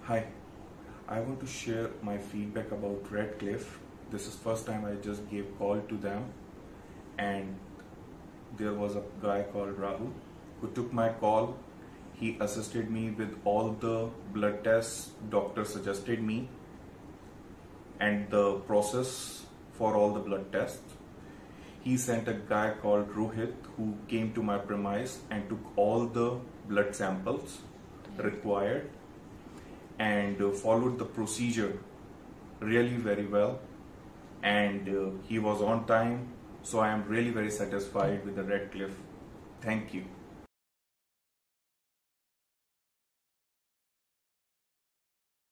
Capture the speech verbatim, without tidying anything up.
Hi, I want to share my feedback about Redcliffe. This is first time I just gave call to them, and there was a guy called Rahul who took my call. He assisted me with all the blood tests doctor suggested me and the process for all the blood tests. He sent a guy called Rohit who came to my premise and took all the blood samples required and uh, followed the procedure really very well, and uh, he was on time, so I am really very satisfied with the Redcliffe. Thank you.